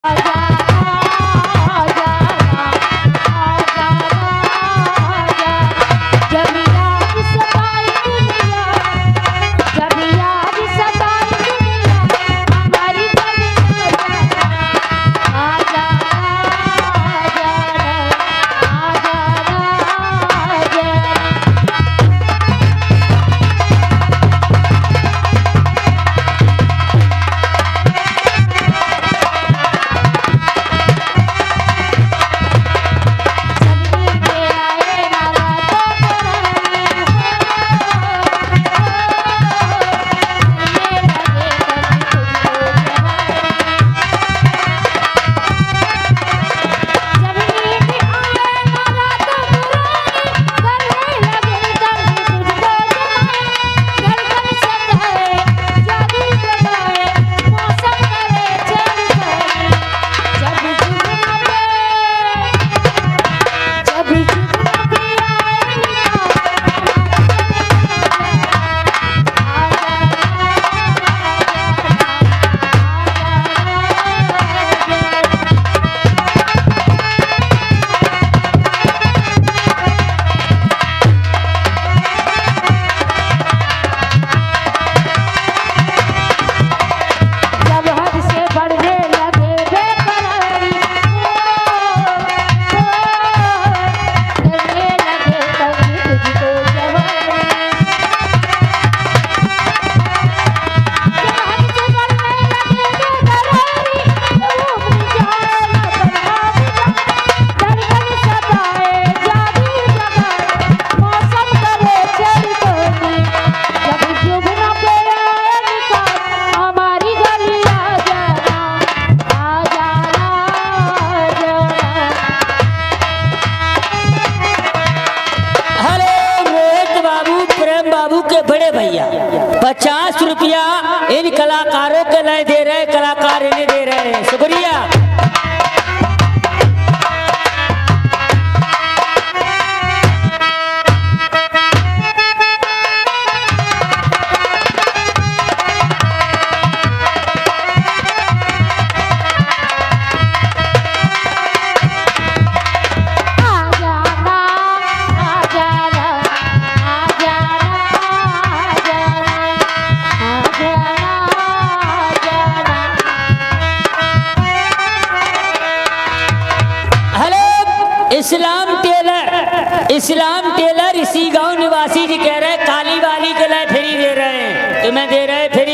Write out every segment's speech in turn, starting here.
इस्लाम Taylor इसी गांव निवासी जी कह रहे काली वाली के लिए फ्री दे रहे हैं, तुम्हें दे रहे फ्री,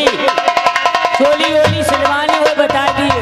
चोली वोली सिलवानी हो बता दिए।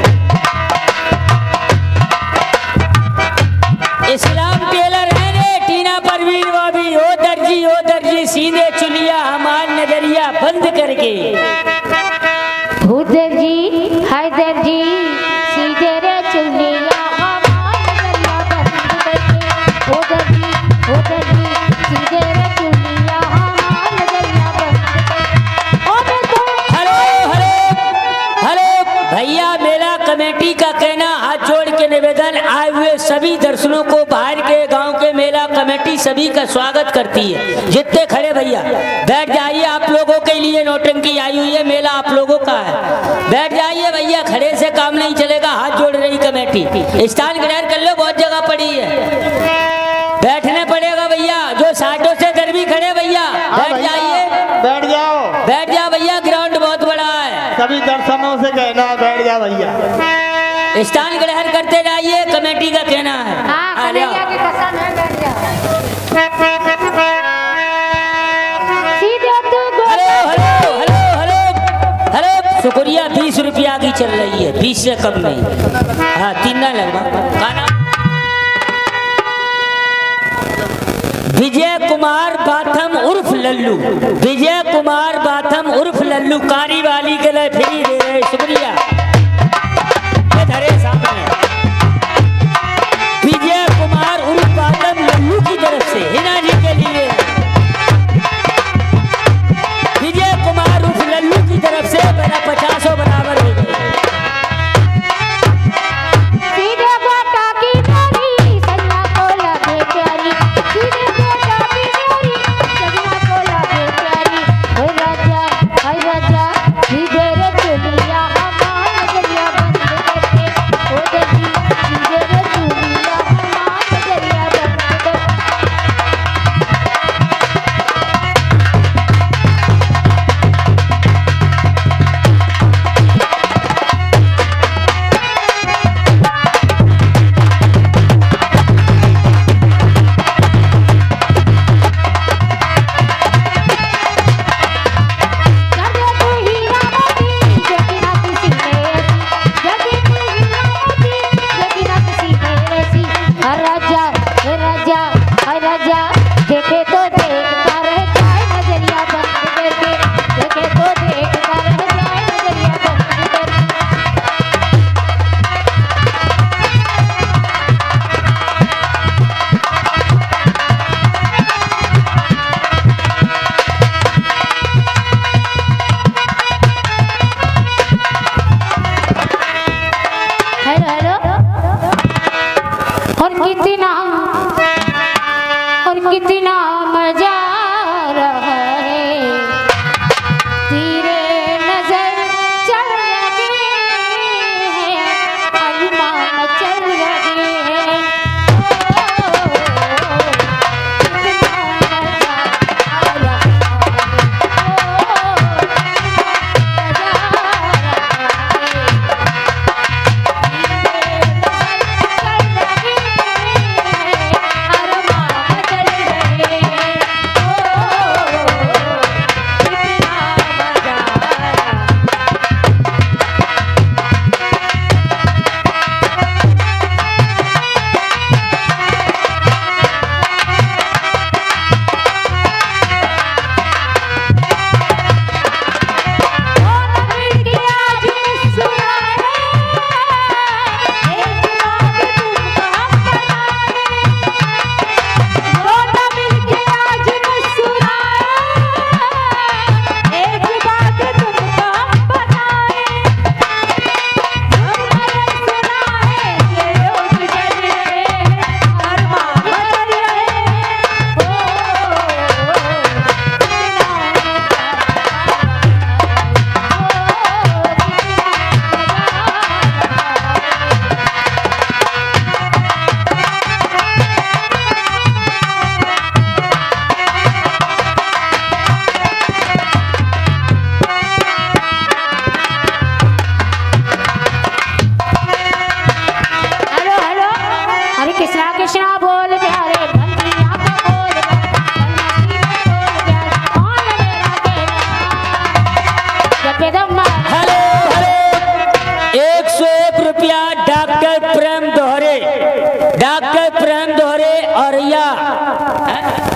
इस्लाम टेलर है रे टीना परवीन वो भी, ओ दर्जी सीधे चुलिया हमार नजरिया बंद करके। हो दर्जी हाय दर्जी सीधे रे चुलिया हमार नजरिया बंद करके। हो दर्जी सीधे रे चुलिया हमार नजरिया बंद करके। हेलो भैया, मेला कमेटी का कहना हाथ जोड़ के निवेदन, आए हुए सभी दर्शनों को बाहर के गांव के मेला कमेटी सभी का स्वागत करती है। जितने खड़े भैया बैठ जाइए, आप लोगों के लिए नौटंकी आई हुई है, मेला आप लोगों का है, बैठ जाइए भैया, खड़े से काम नहीं चलेगा, हाथ जोड़ रही कमेटी। स्थान ग्रहण कर लो, बहुत जगह पड़ी है, बैठने पड़ेगा भैया। जो साइडों से इधर भी खड़े भैया बैठ जाइए, बैठ जाओ भैया, ग्राउंड बहुत बड़ा है, सभी दर्शनों से कहना बैठ जाओ भैया, स्थान ग्रहण करते जाइए, कमेटी का कहना है। हेलो, शुक्रिया, 20 रुपया की चल रही है, 20 से कम नहीं। हाँ, 3 ना लगवा खाना। विजय कुमार बाथम उर्फ लल्लू, विजय कुमार बाथम उर्फ लल्लू कारी वाली के लिए फ्री दे रहे, शुक्रिया। धरे सामने विजय कुमार उर्फ बाथम लल्लू की तरफ से हिना जी के लिए, विजय कुमार उर्फ लल्लू की तरफ से मेरा 50 बराबर हो गए। हेलो और कितना मजा आ रहा है तेरे नजर चल रही है अरमान चल रही है कृष्णा बोल प्यारे बंदियां को बोल कौन मेरा कहना हेलो हेलो 101 रुपया डॉक्टर प्रेम दोहरे और या